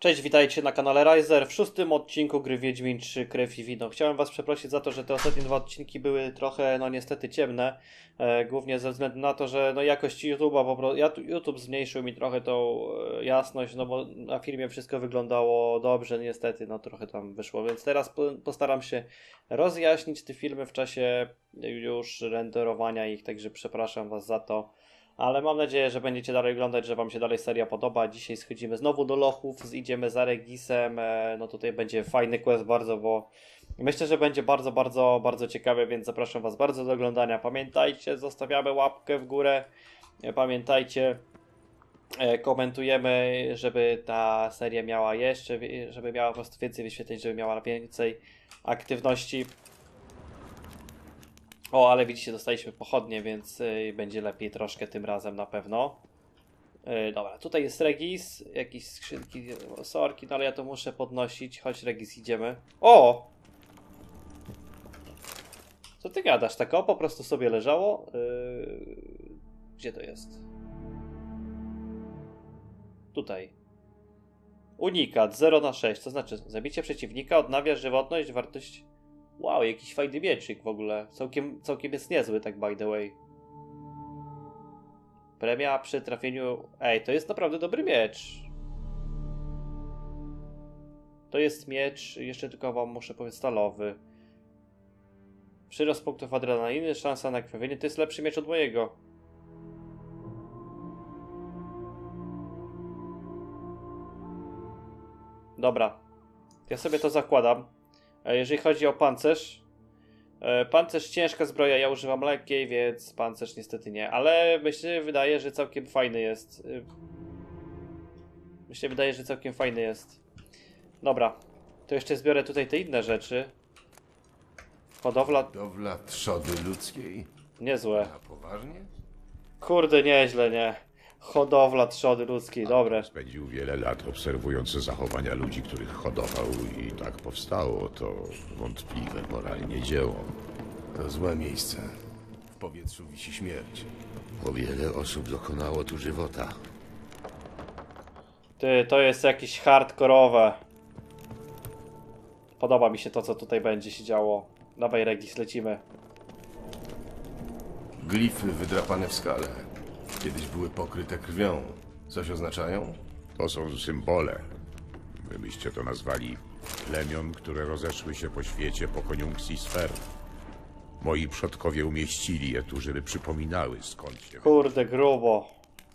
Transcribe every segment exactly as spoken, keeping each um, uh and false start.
Cześć, witajcie na kanale Riser w szóstym odcinku gry Wiedźmin trzy Krew i Wino. Chciałem was przeprosić za to, że te ostatnie dwa odcinki były trochę, no niestety ciemne. E, głównie ze względu na to, że no jakość YouTube'a po prostu, ja, YouTube zmniejszył mi trochę tą e, jasność, no bo na filmie wszystko wyglądało dobrze, niestety no trochę tam wyszło. Więc teraz po, postaram się rozjaśnić te filmy w czasie już renderowania ich, także przepraszam was za to. Ale mam nadzieję, że będziecie dalej oglądać, że wam się dalej seria podoba. Dzisiaj schodzimy znowu do lochów, idziemy za Regisem. No tutaj będzie fajny quest bardzo, bo myślę, że będzie bardzo, bardzo, bardzo ciekawy, więc zapraszam was bardzo do oglądania. Pamiętajcie, zostawiamy łapkę w górę. Pamiętajcie, komentujemy, żeby ta seria miała jeszcze, żeby miała po prostu więcej wyświetleń, żeby miała więcej aktywności. O, ale widzicie, dostaliśmy pochodnie, więc y, będzie lepiej troszkę tym razem na pewno. Y, dobra, tutaj jest Regis, jakieś skrzynki, sorki, no ale ja to muszę podnosić. Chodź Regis, idziemy. O! Co ty gadasz? Tak o, po prostu sobie leżało? Yy... Gdzie to jest? Tutaj. Unikat zero na sześć, to znaczy zabicie przeciwnika odnawia żywotność, wartość... Wow, jakiś fajny mieczyk w ogóle. Całkiem, całkiem jest niezły, tak by the way. Premia przy trafieniu... Ej, to jest naprawdę dobry miecz. To jest miecz, jeszcze tylko wam muszę powiedzieć, stalowy. Przyrost punktów adrenaliny, szansa na krwawienie. To jest lepszy miecz od mojego. Dobra. Ja sobie to zakładam. Jeżeli chodzi o pancerz, pancerz ciężka zbroja, ja używam lekkiej, więc pancerz niestety nie, ale myślę, wydaje, że całkiem fajny jest. Myślę, wydaje, że całkiem fajny jest. Dobra, to jeszcze zbiorę tutaj te inne rzeczy. Hodowla... Hodowla trzody ludzkiej? Niezłe. A poważnie? Kurde, nieźle, nie? Hodowla trzody ludzkiej, dobre. Spędził wiele lat obserwując zachowania ludzi, których hodował i tak powstało to wątpliwe moralnie dzieło. To złe miejsce. W powietrzu wisi śmierć. Bo wiele osób dokonało tu żywota. Ty, to jest jakieś hardkorowe. Podoba mi się to, co tutaj będzie się działo. Dawaj Regis, lecimy. Glify wydrapane w skale. Kiedyś były pokryte krwią. Coś oznaczają? To są symbole. Wy byście to nazwali plemion, które rozeszły się po świecie po koniunkcji sfer. Moi przodkowie umieścili je tu, żeby przypominały, skąd się... Kurde, grubo.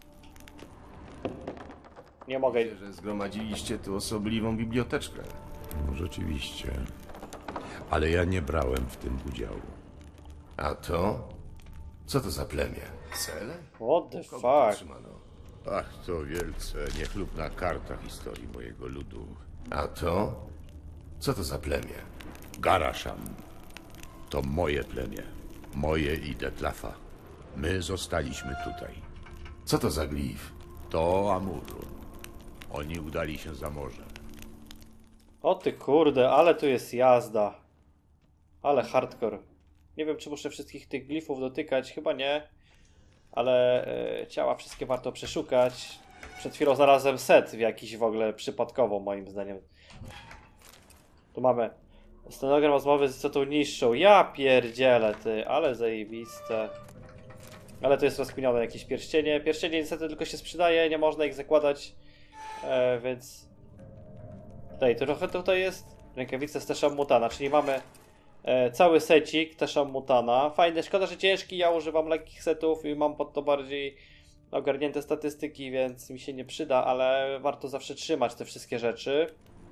Nie mogę... Widzę, że zgromadziliście tu osobliwą biblioteczkę. No rzeczywiście. Ale ja nie brałem w tym udziału. A to? Co to za plemię? Cele? What the Kogo fuck? zatrzymano? Ach, to wielce niechlubna karta historii mojego ludu. A to? Co to za plemię? Garaszam. To moje plemię. Moje i Detlafa. My zostaliśmy tutaj. Co to za glif? To Amurru. Oni udali się za morze. O ty kurde, ale tu jest jazda. Ale hardcore. Nie wiem, czy muszę wszystkich tych glifów dotykać, chyba nie. Ale e, ciała wszystkie warto przeszukać. Przed chwilą znalazłem set w jakiś w ogóle przypadkowo, moim zdaniem. Tu mamy stenogram rozmowy z istotą niższą. Ja pierdzielę, ty, ale zajebiste. Ale to jest rozkminione jakieś pierścienie. Pierścienie niestety tylko się sprzedaje, nie można ich zakładać. E, więc... Tutaj, trochę tutaj jest rękawice z Tesham Mutana, czyli mamy e, cały secik Tesham Mutana. Fajny, szkoda, że ciężki, ja używam lekkich setów i mam pod to bardziej ogarnięte statystyki, więc mi się nie przyda, ale warto zawsze trzymać te wszystkie rzeczy.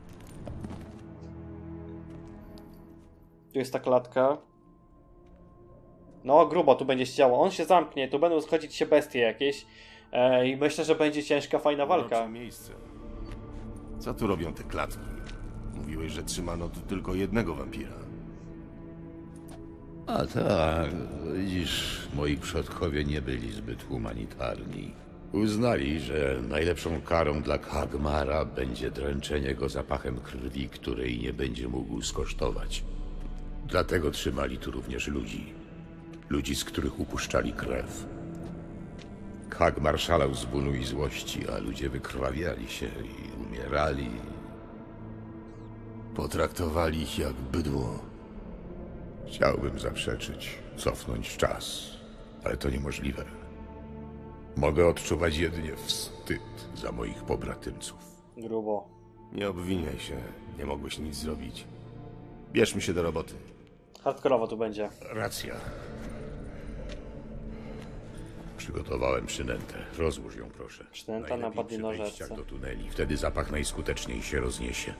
Tu jest ta klatka. No grubo tu będzie się działo, on się zamknie, tu będą schodzić się bestie jakieś e, i myślę, że będzie ciężka, fajna walka. Urocze miejsce. Co tu robią te klatki? Mówiłeś, że trzymano tu tylko jednego wampira. A tak, widzisz, moi przodkowie nie byli zbyt humanitarni. Uznali, że najlepszą karą dla Khagmara będzie dręczenie go zapachem krwi, której nie będzie mógł skosztować. Dlatego trzymali tu również ludzi. Ludzi, z których upuszczali krew. Khagmar szalał z bólu i złości, a ludzie wykrwawiali się i umierali Potraktowali ich jak bydło. Chciałbym zaprzeczyć, cofnąć czas, ale to niemożliwe. Mogę odczuwać jedynie wstyd za moich pobratymców. Grubo. Nie obwiniaj się, nie mogłeś nic zrobić. Bierzmy się do roboty. Hardkorowo tu będzie. Racja. Przygotowałem przynętę. Rozłóż ją, proszę. Przynęta Najlepiej na przy podwinożerce. wejściach do tuneli. Wtedy zapach najskuteczniej się rozniesie.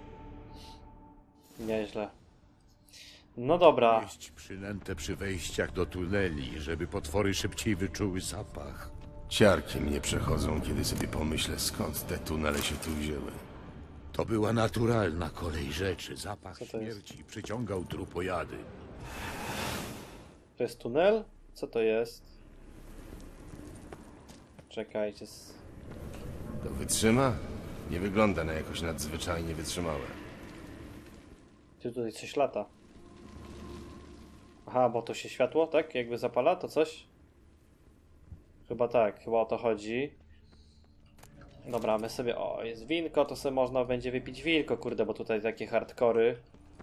Nieźle. No dobra. Mieść przynętę przy wejściach do tuneli, żeby potwory szybciej wyczuły zapach. Ciarki mnie przechodzą, kiedy sobie pomyślę, skąd te tunele się tu wzięły. To była naturalna kolej rzeczy. Zapach Co to jest? śmierci przyciągał trupojady. To jest tunel? Co to jest? Czekajcie. s- To wytrzyma? Nie wygląda na jakoś nadzwyczajnie wytrzymałe. Ty tutaj coś lata. Aha, bo to się światło, tak? Jakby zapala to coś? Chyba tak, chyba o to chodzi. Dobra, my sobie... O, jest winko, to sobie można będzie wypić winko, kurde, bo tutaj takie hardkory.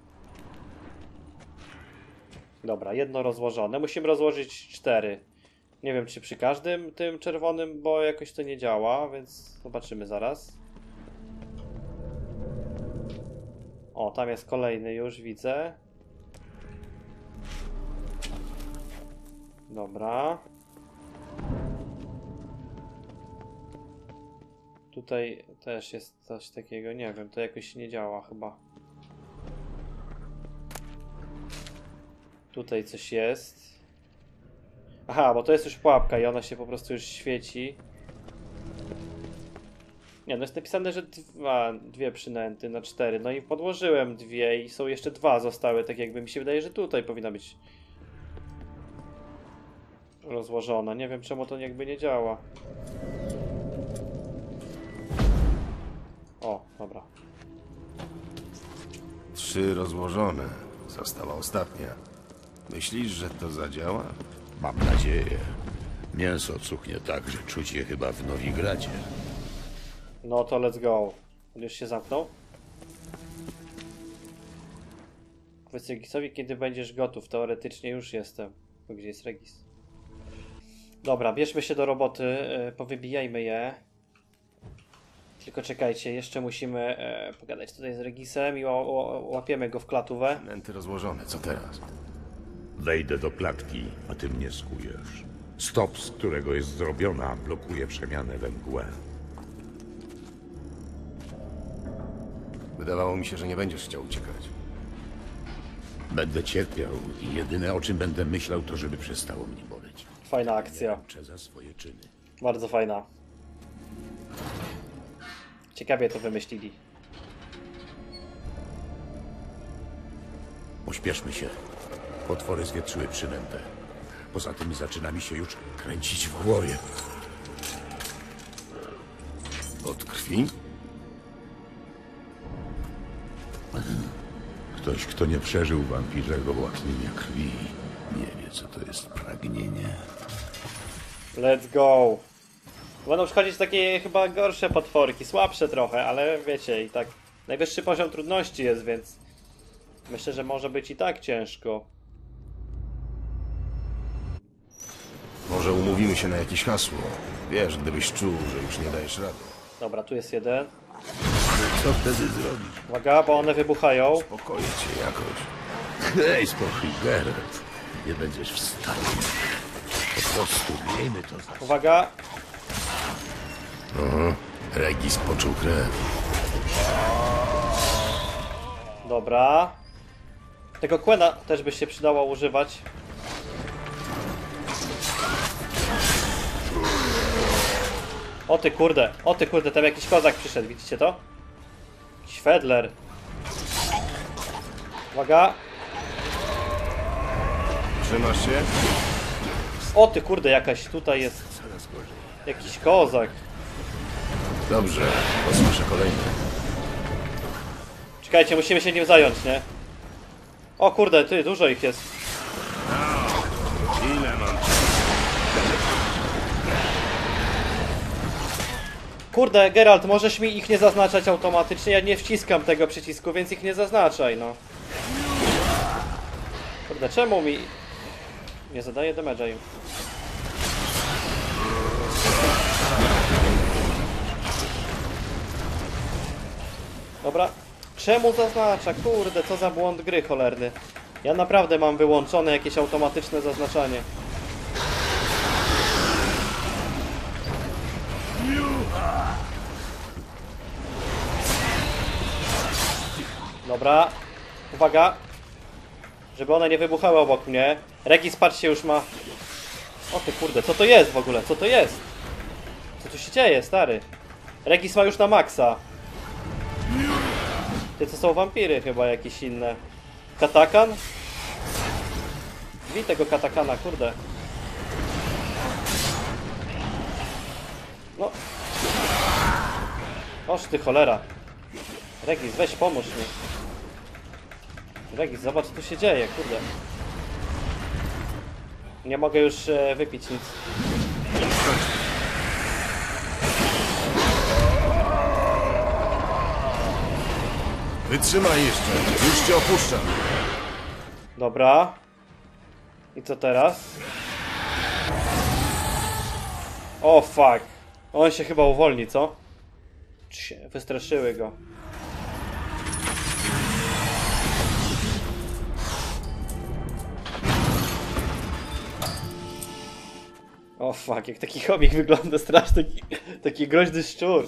Dobra, jedno rozłożone. Musimy rozłożyć cztery. Nie wiem, czy przy każdym tym czerwonym, bo jakoś to nie działa, więc zobaczymy zaraz. O, tam jest kolejny już, widzę. Dobra. Tutaj też jest coś takiego, nie wiem, to jakoś nie działa chyba. Tutaj coś jest. Aha, bo to jest już pułapka i ona się po prostu już świeci. Nie, no jest napisane, że dwa, dwie przynęty na cztery. No i podłożyłem dwie i są jeszcze dwa zostały, tak jakby mi się wydaje, że tutaj powinna być rozłożona. Nie wiem, czemu to jakby nie działa. O, dobra. Trzy rozłożone. Została ostatnia. Myślisz, że to zadziała? Mam nadzieję. Mięso cuchnie tak, że czuć je chyba w Nowigradzie. No to let's go. On już się zamknął? Powiedz Regisowi, kiedy będziesz gotów. Teoretycznie już jestem. Gdzie jest Regis? Dobra, bierzmy się do roboty. e, Powybijajmy je. Tylko czekajcie, jeszcze musimy e, pogadać tutaj z Regisem i ła- ła- łapiemy go w klatówę. Nęty rozłożone, co teraz? Wejdę do klatki, a ty mnie skujesz. Stop, z którego jest zrobiona, blokuje przemianę we mgłę. Wydawało mi się, że nie będziesz chciał uciekać. Będę cierpiał i jedyne o czym będę myślał, to żeby przestało mnie boleć. Fajna akcja. Męczę za swoje czyny. Bardzo fajna. Ciekawie to wymyślili. Pośpieszmy się. Potwory zwietrzyły przynętę. Poza tym zaczyna mi się już kręcić w głowie. Od krwi? Ktoś, kto nie przeżył wampirzego łaknienia krwi, nie wie, co to jest pragnienie. Let's go. Będą przychodzić takie chyba gorsze potworki, słabsze trochę, ale wiecie, i tak najwyższy poziom trudności jest, więc myślę, że może być i tak ciężko. Może umówimy się na jakieś hasło. Wiesz, gdybyś czuł, że już nie dajesz rady. Dobra, tu jest jeden. Co wtedy zrobić? Uwaga, bo one wybuchają. Pokoję cię jakoś. Hej, spokój, Geralt. Nie będziesz w stanie. Po prostu miejmy to za... Uwaga. Aha. Regis poczuł krew. Dobra. Tego Quena też by się przydało używać. O ty kurde, o ty kurde, tam jakiś kozak przyszedł, widzicie to? Jakiś Fedler. Uwaga. Trzymasz się? O ty kurde, jakaś tutaj jest jakiś kozak. Dobrze, posłyszę kolejny. Czekajcie, musimy się nim zająć, nie? O kurde, ty, dużo ich jest. Ile mam? kurde, Geralt, możesz mi ich nie zaznaczać automatycznie? Ja nie wciskam tego przycisku, więc ich nie zaznaczaj, no. Kurde, czemu mi... Nie zadaje damage'a im. Dobra. Czemu zaznacza? Kurde, co za błąd gry cholerny. Ja naprawdę mam wyłączone jakieś automatyczne zaznaczanie. Dobra. Uwaga. Żeby one nie wybuchały obok mnie. Regis, patrzcie, już ma... O ty kurde, co to jest w ogóle? Co to jest? Co tu się dzieje, stary? Regis ma już na maksa. Ty, to są wampiry chyba jakieś inne. Katakan? Bij tego katakana, kurde. No. Oż ty cholera. Regis, weź pomóż mi. Regis, zobacz co tu się dzieje, kurde. Nie mogę już e, wypić nic. Wytrzymaj jeszcze, już cię opuszczam. Dobra. I co teraz? O fuck. On się chyba uwolni, co? Cie, wystraszyły go. O fuck, jak taki chomik wygląda strasznie, taki, taki groźny szczur.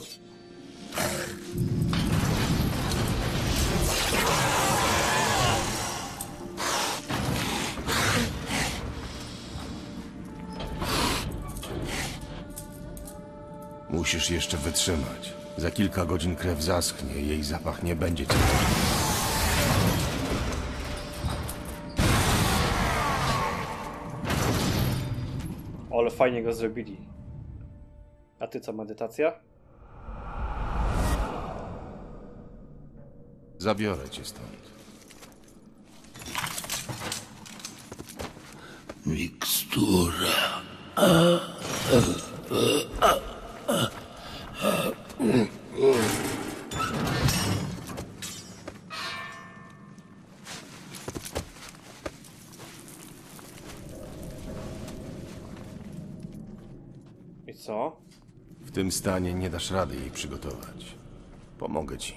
Musisz jeszcze wytrzymać. Za kilka godzin krew zaschnie, jej zapach nie będzie cię. Ale fajnie go zrobili. A ty co, medytacja? Zabiorę cię stąd. Mikstura. I co? W tym stanie nie dasz rady jej przygotować. Pomogę ci.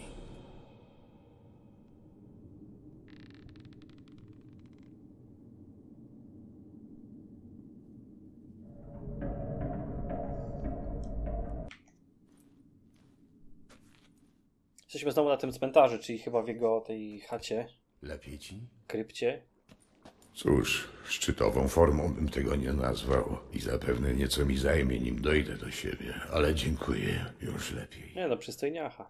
Jesteśmy znowu na tym cmentarzu, czyli chyba w jego tej chacie, Lepiej ci? krypcie. Cóż, szczytową formą bym tego nie nazwał i zapewne nieco mi zajmie, nim dojdę do siebie, ale dziękuję, już lepiej. Nie no, przystojniacha.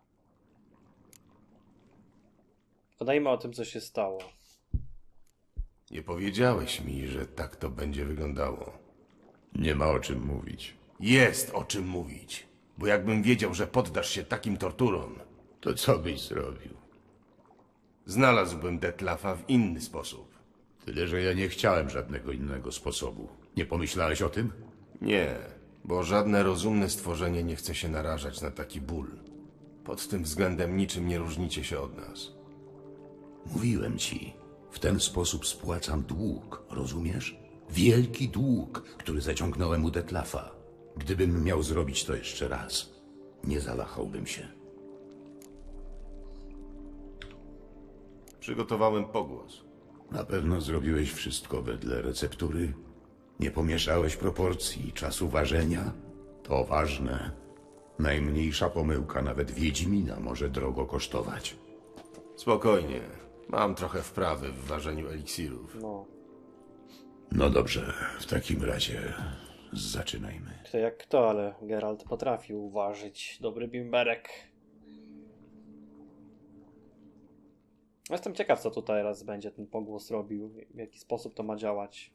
Podajmy o tym, co się stało. Nie powiedziałeś mi, że tak to będzie wyglądało. Nie ma o czym mówić. Jest o czym mówić. Bo jakbym wiedział, że poddasz się takim torturom, To co byś zrobił? znalazłbym Detlafa w inny sposób. Tyle, że ja nie chciałem żadnego innego sposobu. Nie pomyślałeś o tym? Nie, bo żadne rozumne stworzenie nie chce się narażać na taki ból. Pod tym względem niczym nie różnicie się od nas. Mówiłem ci, w ten sposób spłacam dług, rozumiesz? Wielki dług, który zaciągnąłem u Detlafa. Gdybym miał zrobić to jeszcze raz, nie zawahałbym się. Przygotowałem pogłos. Na pewno zrobiłeś wszystko wedle receptury? Nie pomieszałeś proporcji i czasu ważenia? To ważne. Najmniejsza pomyłka nawet Wiedźmina może drogo kosztować. Spokojnie. Mam trochę wprawy w ważeniu eliksirów. No, No dobrze, w takim razie zaczynajmy. kto jak kto, ale Geralt potrafił uważać dobry bimberek. Jestem ciekaw, co tutaj teraz będzie ten pogłos robił, w jaki sposób to ma działać.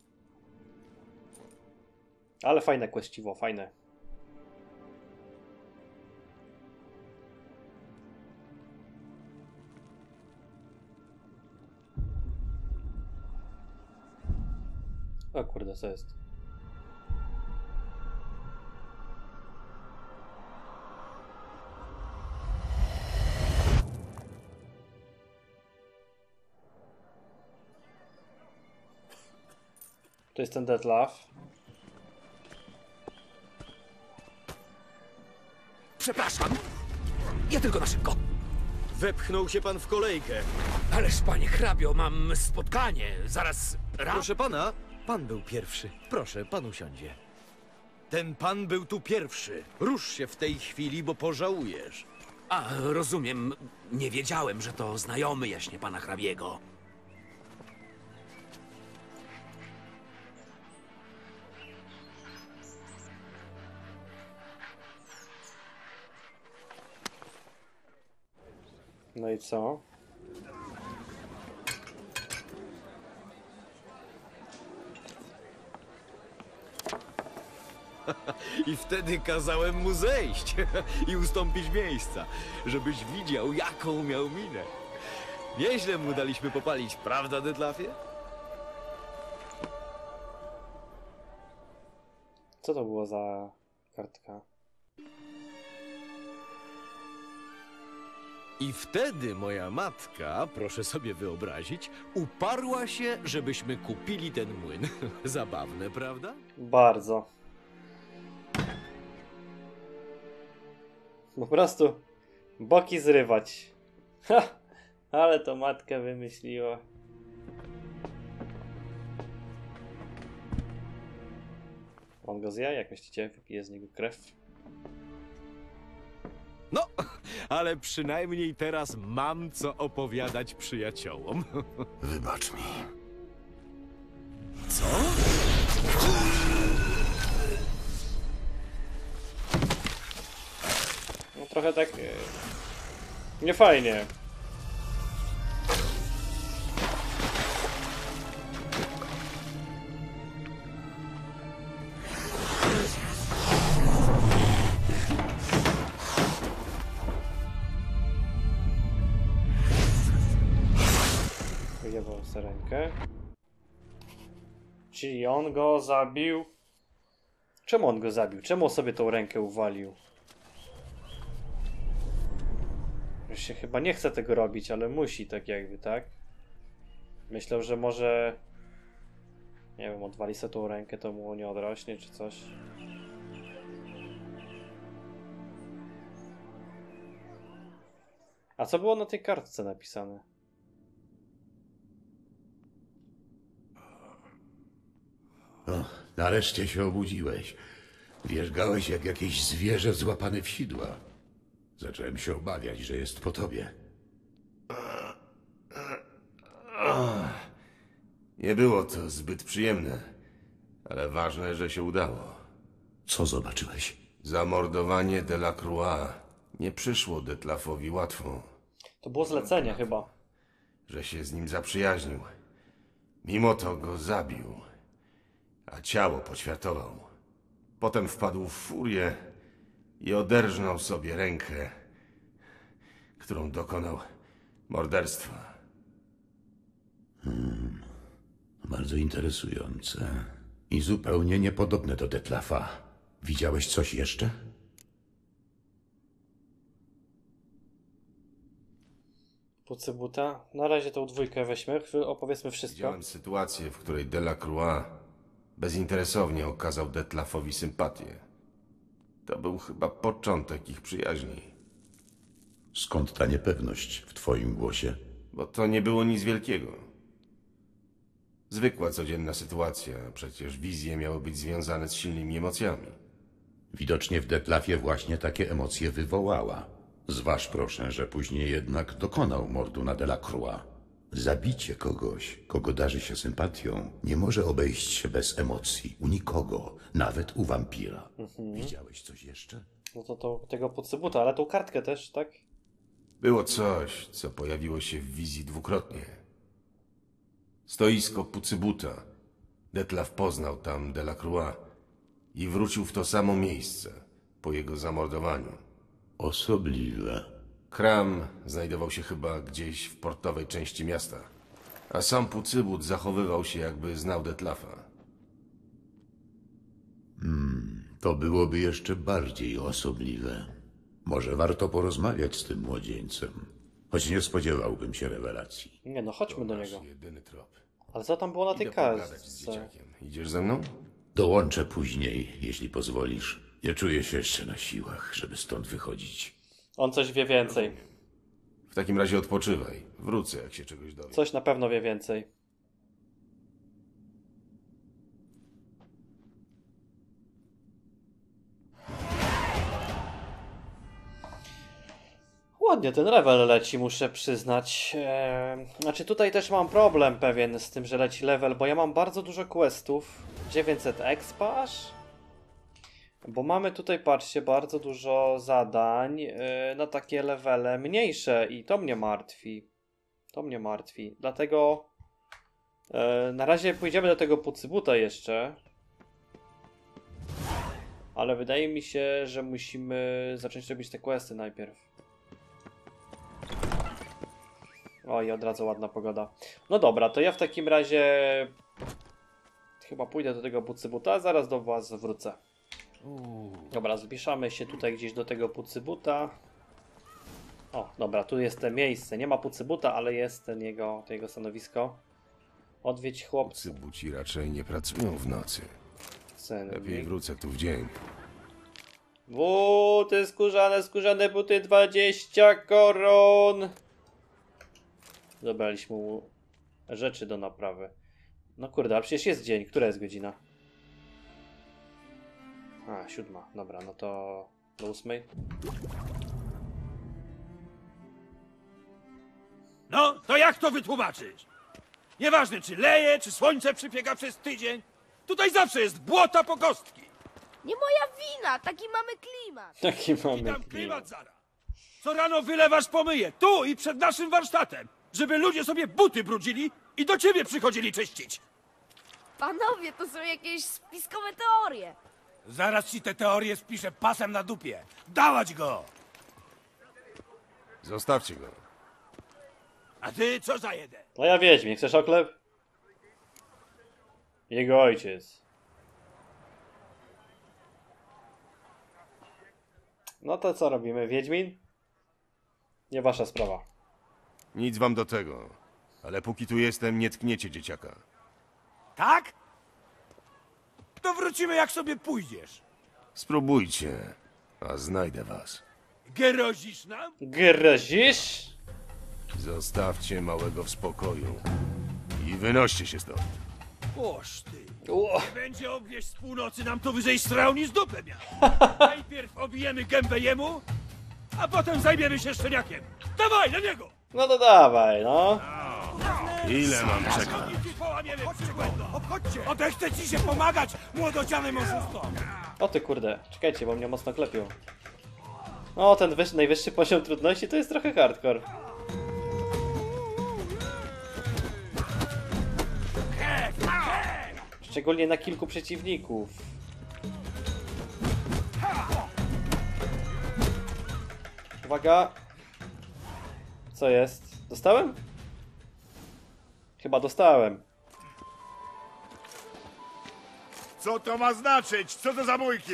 Ale fajne questiwo, fajne. O kurde, co jest? To jest ten Detlaf. Przepraszam. Ja tylko na szybko. Wepchnął się pan w kolejkę. Ależ, panie hrabio, mam spotkanie. Zaraz ra... Proszę pana, pan był pierwszy. Proszę, pan usiądzie. Ten pan był tu pierwszy. Rusz się w tej chwili, bo pożałujesz. A, rozumiem. Nie wiedziałem, że to znajomy jaśnie pana hrabiego. No i co? I wtedy kazałem mu zejść i ustąpić miejsca, żebyś widział, jaką miał minę. Nieźle mu daliśmy popalić, prawda, Detlafie? Co to było za kartka? I wtedy moja matka, proszę sobie wyobrazić, uparła się, żebyśmy kupili ten młyn. Zabawne, prawda? Bardzo. Po prostu boki zrywać. Ha! Ale to matka wymyśliła. On go zje? Jak myślicie? Wypije z niego krew? No, ale przynajmniej teraz mam co opowiadać przyjaciołom. Wybacz mi. Co? No trochę tak... E, niefajnie. Wyjebał sobie rękę. Czyli on go zabił. Czemu on go zabił? Czemu sobie tą rękę uwalił? Już się chyba nie chce tego robić, ale musi tak jakby, tak? Myślał, że może... Nie wiem, odwali sobie tą rękę, to mu nie odrośnie czy coś. A co było na tej kartce napisane? O, nareszcie się obudziłeś. Wierzgałeś jak jakieś zwierzę złapane w sidła. Zacząłem się obawiać, że jest po tobie. Nie było to zbyt przyjemne, ale ważne, że się udało. Co zobaczyłeś? Zamordowanie Delacroix nie przyszło Detlafowi łatwo, To było zlecenie chyba. że się z nim zaprzyjaźnił. Mimo to go zabił, a ciało poćwiartował. Potem wpadł w furię i oderżnął sobie rękę, którą dokonał morderstwa. Bardzo interesujące. I zupełnie niepodobne do Detlafa. Widziałeś coś jeszcze? Pucybuta. Na razie tą dwójkę weźmy, opowiedzmy wszystko. Widziałem sytuację, w której Delacroix bezinteresownie okazał Detlafowi sympatię. To był chyba początek ich przyjaźni, Skąd ta niepewność w twoim głosie? bo to nie było nic wielkiego. Zwykła, codzienna sytuacja, przecież wizje miały być związane z silnymi emocjami. Widocznie w Detlafie właśnie takie emocje wywołała. Zważ proszę, że później jednak dokonał mordu na Delacroix. Zabicie kogoś, kogo darzy się sympatią, nie może obejść się bez emocji. U nikogo, nawet u wampira. Widziałeś coś jeszcze? No to, to tego Pucybuta, ale tą kartkę też, tak? Było coś, co pojawiło się w wizji dwukrotnie. Stoisko Pucybuta. Detlaf poznał tam Delacroix i wrócił w to samo miejsce po jego zamordowaniu. Osobliwe. Kram znajdował się chyba gdzieś w portowej części miasta, a sam Pucybut zachowywał się, jakby znał Detlafa. To byłoby jeszcze bardziej osobliwe. Może warto porozmawiać z tym młodzieńcem. Choć nie spodziewałbym się rewelacji. Nie no, chodźmy do Nasz niego. jedyny trop. Ale co tam było na tej Idę pogadać z kartce? dzieciakiem. Idziesz ze mną? Dołączę później, jeśli pozwolisz. Nie czuję się jeszcze na siłach, żeby stąd wychodzić. On coś wie więcej. W takim razie odpoczywaj. Wrócę, jak się czegoś dowiem. Coś na pewno wie więcej. Ładnie ten level leci, muszę przyznać. Eee, znaczy tutaj też mam problem pewien z tym, że leci level, bo ja mam bardzo dużo questów. dziewięćset expa aż? Bo mamy tutaj, patrzcie, bardzo dużo zadań yy, na takie levele mniejsze i to mnie martwi. To mnie martwi. Dlatego yy, na razie pójdziemy do tego Pucybuta jeszcze. Ale wydaje mi się, że musimy zacząć robić te questy najpierw. O, i od razu ładna pogoda. No dobra, to ja w takim razie chyba pójdę do tego Pucybuta, a zaraz do was wrócę. Dobra, zbliżamy się tutaj gdzieś do tego Pucybuta. O, dobra, tu jest to miejsce. Nie ma Pucybuta, ale jest ten jego, to jego stanowisko. Odwiedź chłopcy. Cybuci raczej nie pracują w nocy. Ceny. Lepiej wrócę tu w dzień. Buty skórzane, skórzane buty, dwadzieścia koron. Zabraliśmy mu rzeczy do naprawy. No kurde, ale przecież jest dzień. Która jest godzina? A, siódma. Dobra, no to do ósmej. No, to jak to wytłumaczyć? Nieważne, czy leje, czy słońce przypiega przez tydzień. Tutaj zawsze jest błota po kostki. Nie moja wina, taki mamy klimat. Jaki I mamy tam klimat. klimat zara. Co rano wylewasz pomyje, tu i przed naszym warsztatem, żeby ludzie sobie buty brudzili i do ciebie przychodzili czyścić. Panowie, to są jakieś spiskowe teorie. Zaraz ci te teorie spiszę pasem na dupie. Dawać go! Zostawcie go. A ty co za jeden? No ja Wiedźmin, chcesz oklep? Jego ojciec. No to co robimy, Wiedźmin? Nie wasza sprawa. Nic wam do tego. Ale póki tu jestem, nie tkniecie dzieciaka. Tak? To wrócimy jak sobie pójdziesz. Spróbujcie, a znajdę was. Gerozisz nam? Grozisz? Zostawcie małego w spokoju. I wynoście się stąd. Oż ty. Ło. Nie będzie obwieść z północy nam to wyżej strał niż dupę miał. Najpierw obijemy gębę jemu, a potem zajmiemy się szczeniakiem. Dawaj, na niego! No to dawaj, no. Ile mam czekać? I połamiemy przybłędo. Obchodźcie! Odechce ci się pomagać, młodocianym oszustom. O ty kurde, czekajcie, bo mnie mocno klepią. No, ten wyż, najwyższy poziom trudności to jest trochę hardcore. Szczególnie na kilku przeciwników. Uwaga. Co jest? Dostałem? Chyba dostałem. Co to ma znaczyć? Co to za bójki?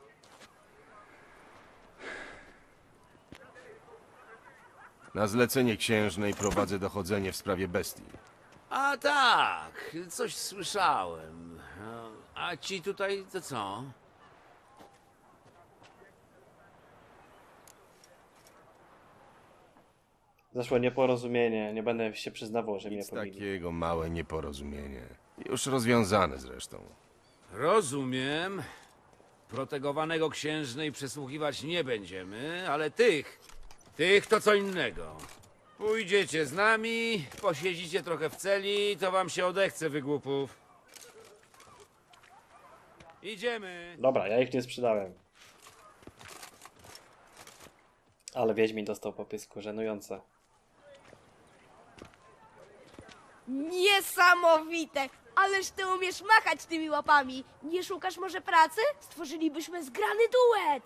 Na zlecenie księżnej prowadzę dochodzenie w sprawie bestii. A tak, coś słyszałem. A ci tutaj to co? Zaszło nieporozumienie. Nie będę się przyznawał, że mnie Nic pobili. takiego małe nieporozumienie. Już rozwiązane zresztą. Rozumiem. Protegowanego księżnej przesłuchiwać nie będziemy, ale tych, tych to co innego. Pójdziecie z nami, posiedzicie trochę w celi, to wam się odechce, wygłupów. Idziemy. Dobra, ja ich nie sprzedałem. Ale Wiedźmin dostał po pysku, żenujące. Niesamowite! Ależ ty umiesz machać tymi łapami. Nie szukasz może pracy? Stworzylibyśmy zgrany duet.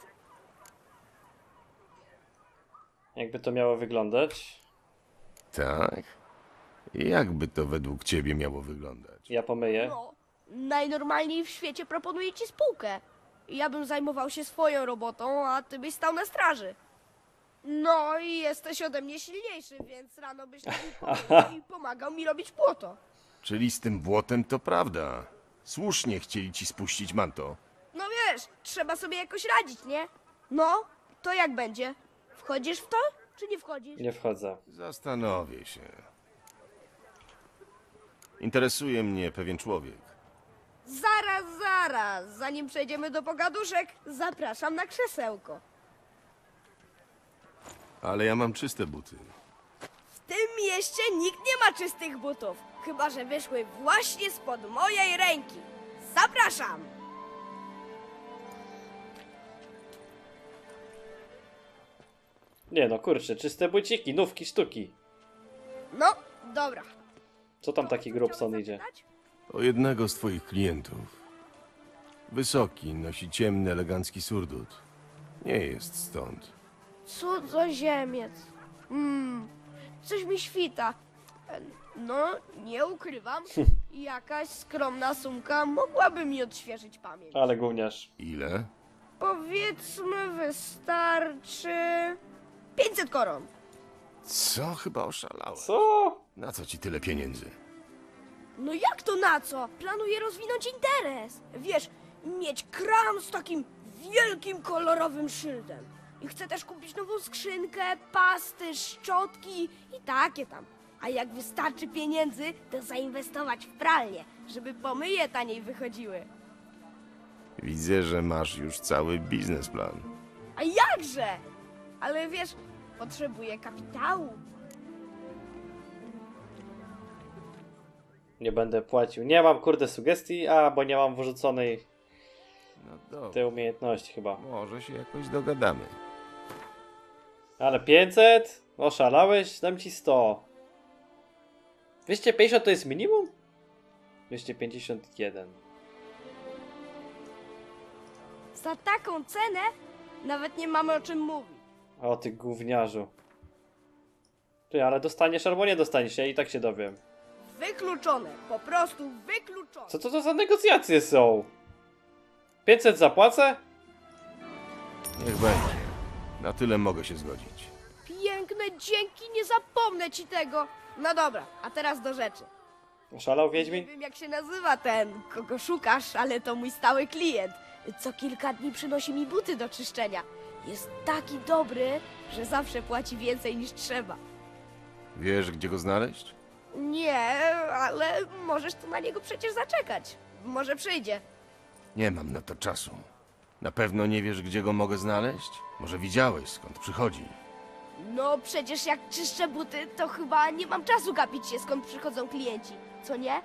Jakby to miało wyglądać? Tak? Jakby to według ciebie miało wyglądać? Ja pomyję. No, najnormalniej w świecie proponuję ci spółkę. Ja bym zajmował się swoją robotą, a ty byś stał na straży. No i jesteś ode mnie silniejszy, więc rano byś mi pomógł i pomagał mi robić błoto. Czyli z tym błotem to prawda. Słusznie chcieli ci spuścić manto. No wiesz, trzeba sobie jakoś radzić, nie? No, to jak będzie? Wchodzisz w to, czy nie wchodzisz? Nie wchodzę. Zastanowię się. Interesuje mnie pewien człowiek. Zaraz, zaraz, zanim przejdziemy do pogaduszek, zapraszam na krzesełko. Ale ja mam czyste buty. W tym mieście nikt nie ma czystych butów, chyba że wyszły właśnie spod mojej ręki. Zapraszam! Nie no, kurczę, czyste buciki, nówki, sztuki. No, dobra. Co tam taki Grobson idzie? O jednego z twoich klientów. Wysoki, nosi ciemny, elegancki surdut. Nie jest stąd. Cudzoziemiec. Hmm, coś mi świta. E, No, nie ukrywam, jakaś skromna sumka mogłaby mi odświeżyć pamięć. Ale gówniarz. Ile? Powiedzmy, wystarczy pięćset koron. Co? Chyba oszalałeś. Co? Na co ci tyle pieniędzy? No jak to na co? Planuję rozwinąć interes. Wiesz, mieć kram z takim wielkim, kolorowym szyldem. I chcę też kupić nową skrzynkę, pasty, szczotki i takie tam. A jak wystarczy pieniędzy, to zainwestować w pralnię, żeby pomyje taniej wychodziły. Widzę, że masz już cały biznesplan. A jakże? Ale wiesz, potrzebuję kapitału. Nie będę płacił. Nie mam kurde sugestii, a bo nie mam wyrzuconej No dobra, tej umiejętności chyba. może się jakoś dogadamy. Ale pięćset? Oszalałeś? Dam ci sto. dwieście pięćdziesiąt to jest minimum? dwieście pięćdziesiąt jeden. Za taką cenę nawet nie mamy o czym mówić. O ty gówniarzu. Ty, ale dostaniesz albo nie dostaniesz, ja i tak się dowiem. Wykluczone, po prostu wykluczone. Co to, to za negocjacje są? pięćset zapłacę? Niech będzie. Na tyle mogę się zgodzić. Piękne dzięki, nie zapomnę ci tego. No dobra, a teraz do rzeczy. Oszalał Nie Wiedźmin? wiem jak się nazywa ten, kogo szukasz, ale to mój stały klient. Co kilka dni przynosi mi buty do czyszczenia. Jest taki dobry, że zawsze płaci więcej niż trzeba. Wiesz, gdzie go znaleźć? Nie, ale możesz tu na niego przecież zaczekać. Może przyjdzie. Nie mam na to czasu. Na pewno nie wiesz, gdzie go mogę znaleźć? Może widziałeś, skąd przychodzi? No przecież jak czyszczę buty, to chyba nie mam czasu gapić się, skąd przychodzą klienci. Co nie?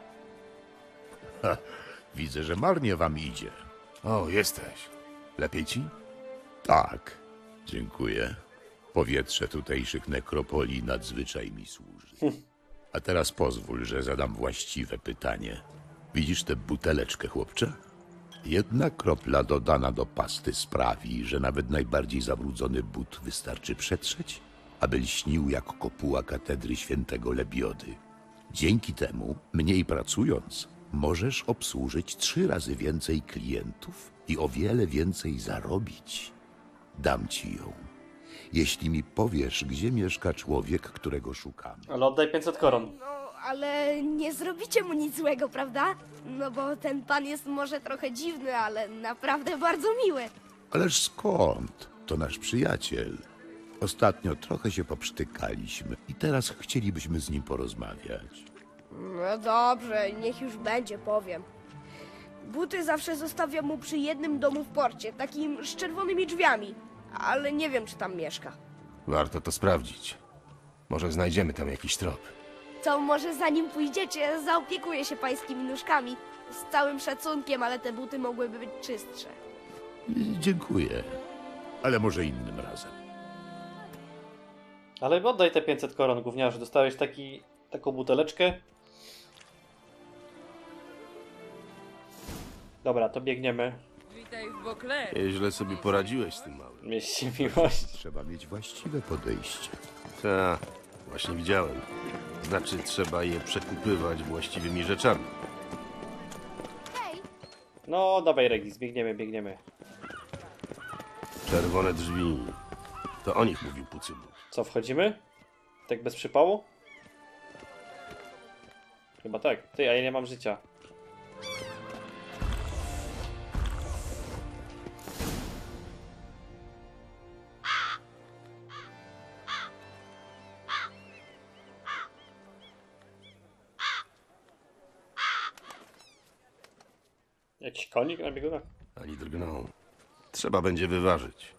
Ha, widzę, że marnie wam idzie. O, jesteś. Lepiej ci? Tak, dziękuję. Powietrze tutejszych nekropolii nadzwyczaj mi służy. A teraz pozwól, że zadam właściwe pytanie. Widzisz tę buteleczkę, chłopcze? Jedna kropla dodana do pasty sprawi, że nawet najbardziej zabrudzony but wystarczy przetrzeć, aby lśnił jak kopuła katedry świętego Lebiody. Dzięki temu, mniej pracując, możesz obsłużyć trzy razy więcej klientów i o wiele więcej zarobić. Dam ci ją, jeśli mi powiesz, gdzie mieszka człowiek, którego szukamy. Ale oddaj pięćset koron. No, ale nie zrobicie mu nic złego, prawda? No bo ten pan jest może trochę dziwny, ale naprawdę bardzo miły. Ależ skąd? To nasz przyjaciel. Ostatnio trochę się poprztykaliśmy i teraz chcielibyśmy z nim porozmawiać. No dobrze, niech już będzie, powiem. Buty zawsze zostawiam mu przy jednym domu w porcie, takim z czerwonymi drzwiami. Ale nie wiem, czy tam mieszka. Warto to sprawdzić. Może znajdziemy tam jakiś trop. To może zanim pójdziecie, zaopiekuję się pańskimi nóżkami. Z całym szacunkiem, ale te buty mogłyby być czystsze. I dziękuję, ale może innym razem. Ale oddaj te pięćset koron, gówniarzu. Dostałeś taki, taką buteleczkę. Dobra, to biegniemy. Witaj w Bokle. Nieźle sobie poradziłeś z tym małym. Mieści miłość. Trzeba mieć właściwe podejście. Tak, właśnie widziałem. Znaczy, trzeba je przekupywać właściwymi rzeczami. Hej, No, dawaj Regis, biegniemy, biegniemy. Czerwone drzwi. To o nich mówił Pucybu. Co, wchodzimy? Tak bez przypału? Chyba tak. Ty, a ja nie mam życia. Jakiś konik na biegunach? Ani drgnął. Trzeba będzie wyważyć.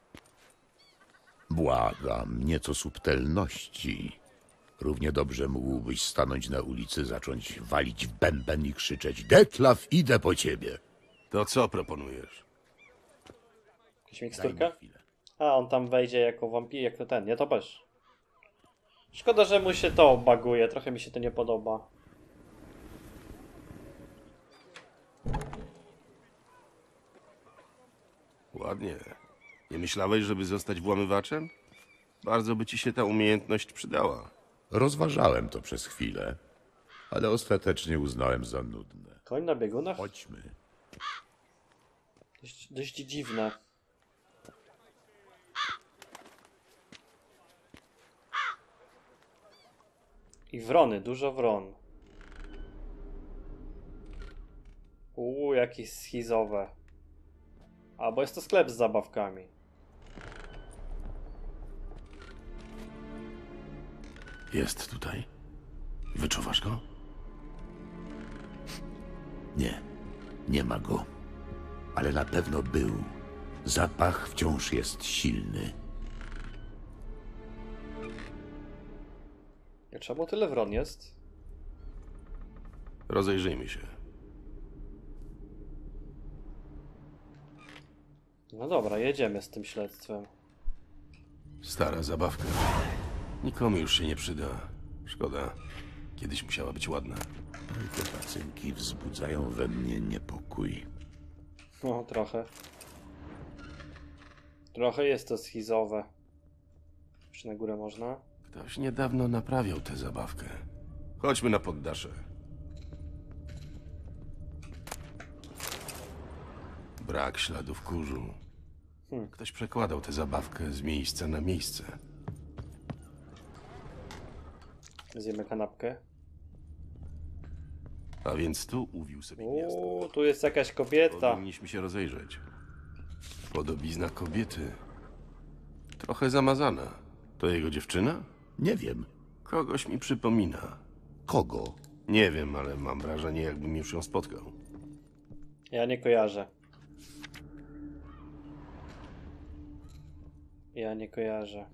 Błagam, nieco subtelności. Równie dobrze mógłbyś stanąć na ulicy, zacząć walić w bęben i krzyczeć: Detlaf, idę po ciebie! To co proponujesz? Jakaś Daj miksturka? mi chwilę. A, on tam wejdzie jako wampir, jako ten, nie to też. Szkoda, że mu się to baguje, trochę mi się to nie podoba. Ładnie. Nie myślałeś, żeby zostać włamywaczem? Bardzo by ci się ta umiejętność przydała. Rozważałem to przez chwilę, ale ostatecznie uznałem za nudne. Koń na biegunach? Chodźmy. Dość, dość dziwne. I wrony, dużo wron. Uuu, jakieś schizowe. Albo jest to sklep z zabawkami. Jest tutaj. Wyczuwasz go? Nie, nie ma go. Ale na pewno był. Zapach wciąż jest silny. A czemu tyle wron jest? Rozejrzyjmy się. No dobra, jedziemy z tym śledztwem. Stara zabawka. Nikomu już się nie przyda. Szkoda. Kiedyś musiała być ładna. Te pacynki wzbudzają we mnie niepokój. No, trochę. Trochę jest to schizowe. Jeszcze na górę można? Ktoś niedawno naprawiał tę zabawkę. Chodźmy na poddasze. Brak śladów kurzu. Hmm. Ktoś przekładał tę zabawkę z miejsca na miejsce. Zjemy kanapkę. A więc tu uwił sobie gniazdo. Uuu, tu jest jakaś kobieta. Powinniśmy się rozejrzeć. Podobizna kobiety. Trochę zamazana. To jego dziewczyna? Nie wiem. Kogoś mi przypomina. Kogo? Nie wiem, ale mam wrażenie, jakbym już ją spotkał. Ja nie kojarzę. Ja nie kojarzę.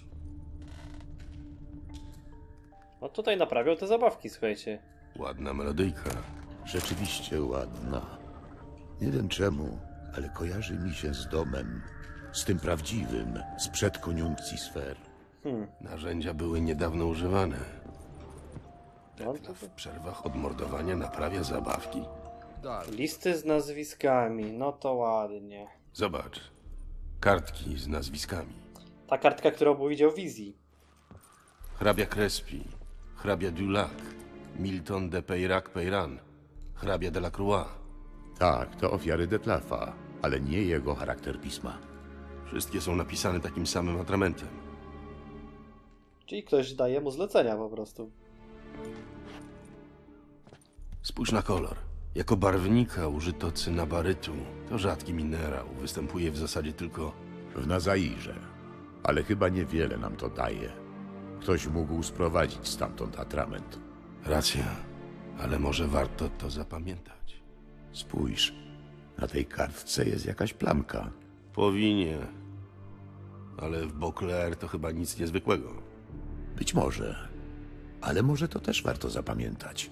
No tutaj naprawiał te zabawki, słuchajcie. Ładna melodyjka. Rzeczywiście ładna. Nie wiem czemu, ale kojarzy mi się z domem. Z tym prawdziwym, sprzed koniunkcji sfer. Hmm. Narzędzia były niedawno używane. No, Tekla to... w przerwach od mordowania naprawia zabawki. Listy z nazwiskami, no to ładnie. Zobacz. Kartki z nazwiskami. Ta kartka, którą widział w wizji. Hrabia Crespi, hrabia Dulac, Milton de Peyrac-Peyran, hrabia de la Croix. Tak, to ofiary Detlafa, ale nie jego charakter pisma. Wszystkie są napisane takim samym atramentem. Czyli ktoś daje mu zlecenia po prostu. Spójrz na kolor. Jako barwnika użyto cynabarytu. To rzadki minerał. Występuje w zasadzie tylko... W Nazairze. Ale chyba niewiele nam to daje. Ktoś mógł sprowadzić stamtąd atrament. Racja. Ale może warto to zapamiętać. Spójrz, na tej kartce jest jakaś plamka. Powinien. Ale w Beauclair to chyba nic niezwykłego. Być może. Ale może to też warto zapamiętać.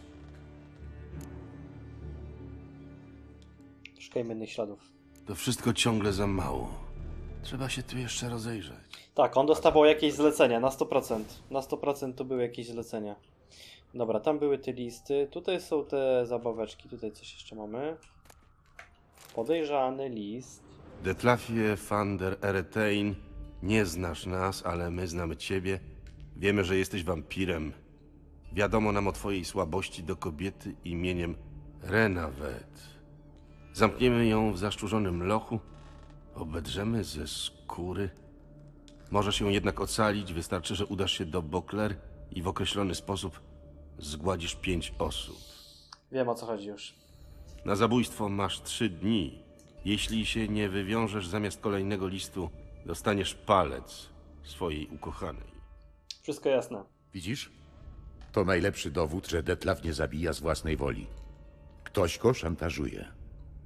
Szukajmy innych śladów. To wszystko ciągle za mało. Trzeba się tu jeszcze rozejrzeć. Tak, on dostawał jakieś zlecenia, na sto procent. Na sto procent to były jakieś zlecenia. Dobra, tam były te listy. Tutaj są te zabaweczki. Tutaj coś jeszcze mamy. Podejrzany list. Detlafie van der Eretein, nie znasz nas, ale my znamy ciebie. Wiemy, że jesteś wampirem. Wiadomo nam o twojej słabości do kobiety imieniem Renavet. Zamkniemy ją w zaszczurzonym lochu, obedrzemy ze skóry. Możesz ją jednak ocalić, wystarczy, że udasz się do Beauclair i w określony sposób zgładzisz pięć osób. Wiem, o co chodzi już. Na zabójstwo masz trzy dni. Jeśli się nie wywiążesz, zamiast kolejnego listu dostaniesz palec swojej ukochanej. Wszystko jasne. Widzisz? To najlepszy dowód, że Detlaf nie zabija z własnej woli. Ktoś go szantażuje.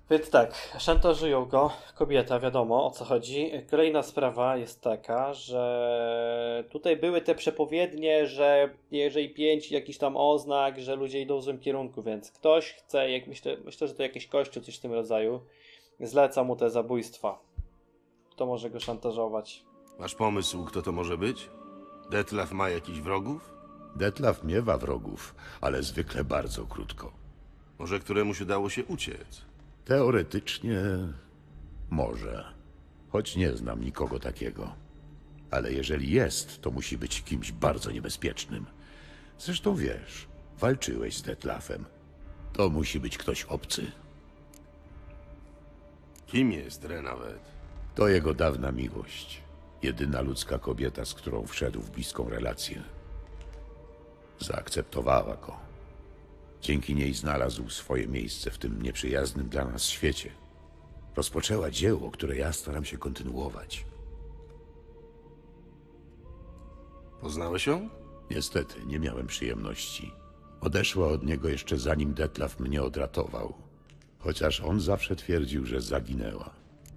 Więc tak, szantażują go, kobieta, wiadomo o co chodzi. Kolejna sprawa jest taka, że tutaj były te przepowiednie, że jeżeli pięć jakiś tam oznak, że ludzie idą w złym kierunku, więc ktoś chce, jak myślę, myślę, że to jakiś kościół, coś w tym rodzaju, zleca mu te zabójstwa. Kto może go szantażować? Masz pomysł, kto to może być? Detlaf ma jakichś wrogów? Detlaf miewa wrogów, ale zwykle bardzo krótko. Może któremuś udało się uciec? Teoretycznie może, choć nie znam nikogo takiego. Ale jeżeli jest, to musi być kimś bardzo niebezpiecznym. Zresztą wiesz, walczyłeś z Detlafem. To musi być ktoś obcy. Kim jest Renawet? To jego dawna miłość. Jedyna ludzka kobieta, z którą wszedł w bliską relację. Zaakceptowała go. Dzięki niej znalazł swoje miejsce w tym nieprzyjaznym dla nas świecie. Rozpoczęła dzieło, które ja staram się kontynuować. Poznałeś ją? Niestety, nie miałem przyjemności. Odeszła od niego jeszcze zanim Detlaf mnie odratował. Chociaż on zawsze twierdził, że zaginęła.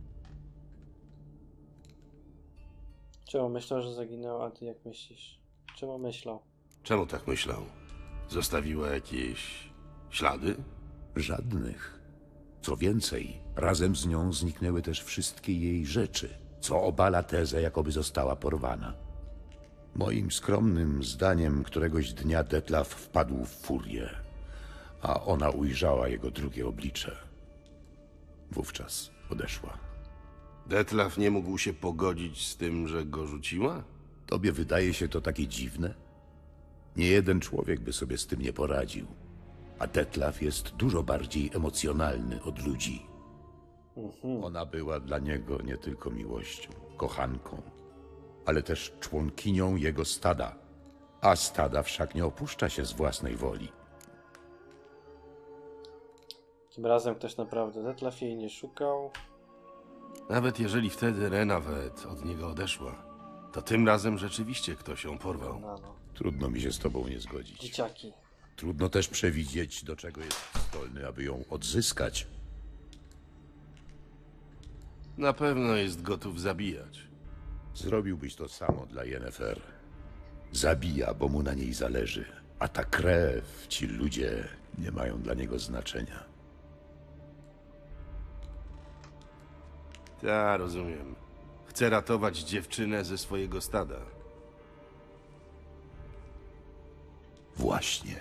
Czemu myślał, że zaginął, a ty jak myślisz? Czemu myślał? Czemu tak myślał? Zostawiła jakieś ślady? Żadnych. Co więcej, razem z nią zniknęły też wszystkie jej rzeczy, co obala tezę, jakoby została porwana. Moim skromnym zdaniem któregoś dnia Detlaf wpadł w furię, a ona ujrzała jego drugie oblicze. Wówczas odeszła. Detlaf nie mógł się pogodzić z tym, że go rzuciła? Tobie wydaje się to takie dziwne? Nie jeden człowiek by sobie z tym nie poradził. A Detlaf jest dużo bardziej emocjonalny od ludzi. Ona była dla niego nie tylko miłością, kochanką, ale też członkinią jego stada. A stada wszak nie opuszcza się z własnej woli. Tym razem ktoś naprawdę Detlaf jej nie szukał. Nawet jeżeli wtedy Renawet od niego odeszła, to tym razem rzeczywiście ktoś ją porwał. No, no. Trudno mi się z tobą nie zgodzić. Dzieciaki. Trudno też przewidzieć, do czego jest zdolny, aby ją odzyskać. Na pewno jest gotów zabijać. Zrobiłbyś to samo dla Yennefer. Zabija, bo mu na niej zależy. A ta krew, ci ludzie nie mają dla niego znaczenia. Ja rozumiem. Chce ratować dziewczynę ze swojego stada. Właśnie.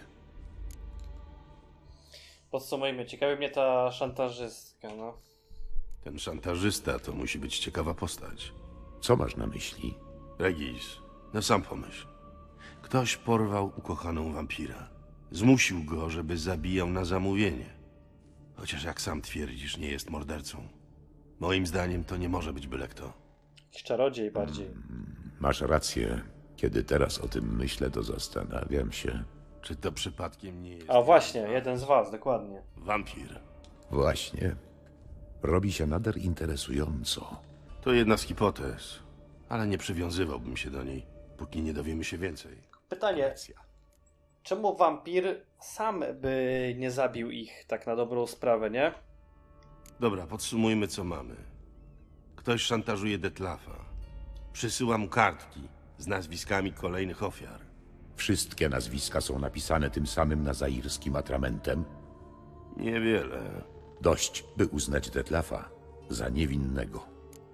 Podsumujmy, ciekawi mnie ta szantażystka, no. Ten szantażysta to musi być ciekawa postać. Co masz na myśli? Regis, no sam pomyśl. Ktoś porwał ukochaną wampira. Zmusił go, żeby zabijał na zamówienie. Chociaż jak sam twierdzisz, nie jest mordercą. Moim zdaniem to nie może być byle kto. Jakiś czarodziej bardziej. Masz rację. Kiedy teraz o tym myślę, to zastanawiam się. Czy to przypadkiem nie jest... A właśnie, jeden z was, dokładnie. Wampir. Właśnie. Robi się nader interesująco. To jedna z hipotez, ale nie przywiązywałbym się do niej, póki nie dowiemy się więcej. Pytanie, czemu wampir sam by nie zabił ich tak na dobrą sprawę, nie? Dobra, podsumujmy co mamy. Ktoś szantażuje Detlafa. Przysyła mu kartki z nazwiskami kolejnych ofiar. Wszystkie nazwiska są napisane tym samym nazairskim atramentem. Niewiele. Dość, by uznać Detlafa za niewinnego.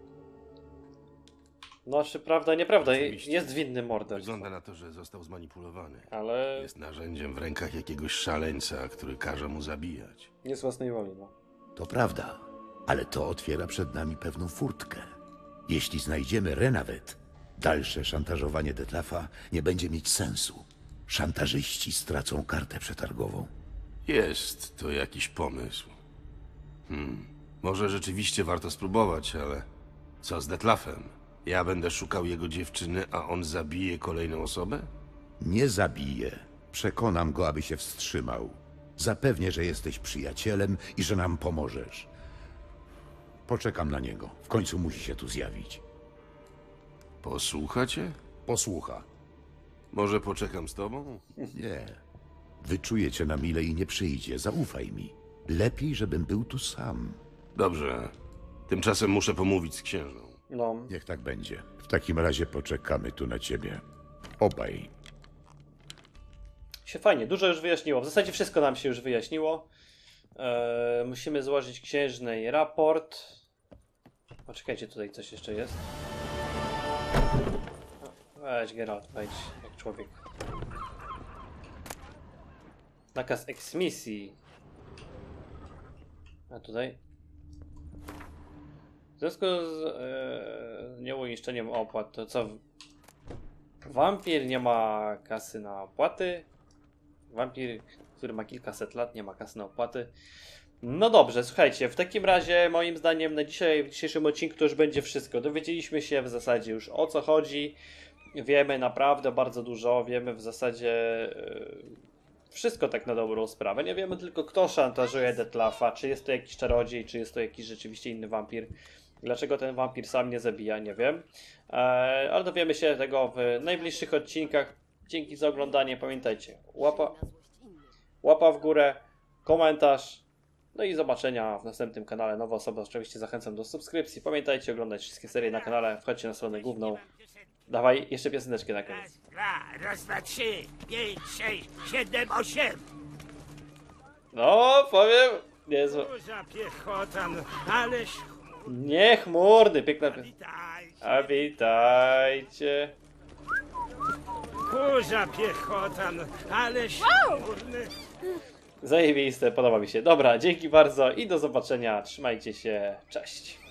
No, czy prawda, nieprawda, Oczywiście. jest winny morderstwo. Wygląda na to, że został zmanipulowany. Ale Jest narzędziem w rękach jakiegoś szaleńca, który każe mu zabijać. nie z własnej woli, no. To prawda, ale to otwiera przed nami pewną furtkę. Jeśli znajdziemy Renawet, dalsze szantażowanie Detlafa nie będzie mieć sensu. Szantażyści stracą kartę przetargową. Jest to jakiś pomysł. Hmm. Może rzeczywiście warto spróbować, ale co z Detlafem? Ja będę szukał jego dziewczyny, a on zabije kolejną osobę? Nie zabiję. Przekonam go, aby się wstrzymał. Zapewnię, że jesteś przyjacielem i że nam pomożesz. Poczekam na niego. W końcu musi się tu zjawić. Posłuchacie? Posłucha. Może poczekam z tobą? Nie. Wyczuje cię na mile i nie przyjdzie. Zaufaj mi. Lepiej, żebym był tu sam. Dobrze. Tymczasem muszę pomówić z księżną. No, Niech tak będzie. W takim razie poczekamy tu na ciebie. Obaj. się fajnie, dużo już wyjaśniło. W zasadzie wszystko nam się już wyjaśniło. Eee, musimy złożyć księżnej raport. Poczekajcie, tutaj coś jeszcze jest. O, weź Geralt, wejdź jak człowiek. Nakaz eksmisji. A tutaj? W związku z e, nieuiszczeniem opłat, to co? Wampir nie ma kasy na opłaty? Wampir, który ma kilkaset lat, nie ma kasy na opłaty. No dobrze, słuchajcie, w takim razie moim zdaniem na dzisiaj, w dzisiejszym odcinku to już będzie wszystko. Dowiedzieliśmy się w zasadzie już o co chodzi. Wiemy naprawdę bardzo dużo, wiemy w zasadzie e, wszystko tak na dobrą sprawę. Nie wiemy tylko kto szantażuje Detlafa, czy jest to jakiś czarodziej, czy jest to jakiś rzeczywiście inny wampir. Dlaczego ten wampir sam nie zabija, nie wiem. E, ale dowiemy się tego w najbliższych odcinkach. Dzięki za oglądanie, pamiętajcie, łapa, łapa w górę, komentarz, no i zobaczenia w następnym kanale. Nowe osoby oczywiście zachęcam do subskrypcji. Pamiętajcie oglądać wszystkie serie na kanale, wchodźcie na stronę główną. Dawaj, jeszcze pioseneczkę na koniec. Raz, raz, dwa, trzy, pięć, sześć, siedem, osiem. No, powiem, niezłe. Burza piechota, no, ależ Nie chmurny, piękna piosenka. witaj. A witajcie. Kurza piechota, no, ależ chmurny. Zajebiste, podoba mi się. Dobra, dzięki bardzo i do zobaczenia. Trzymajcie się, cześć.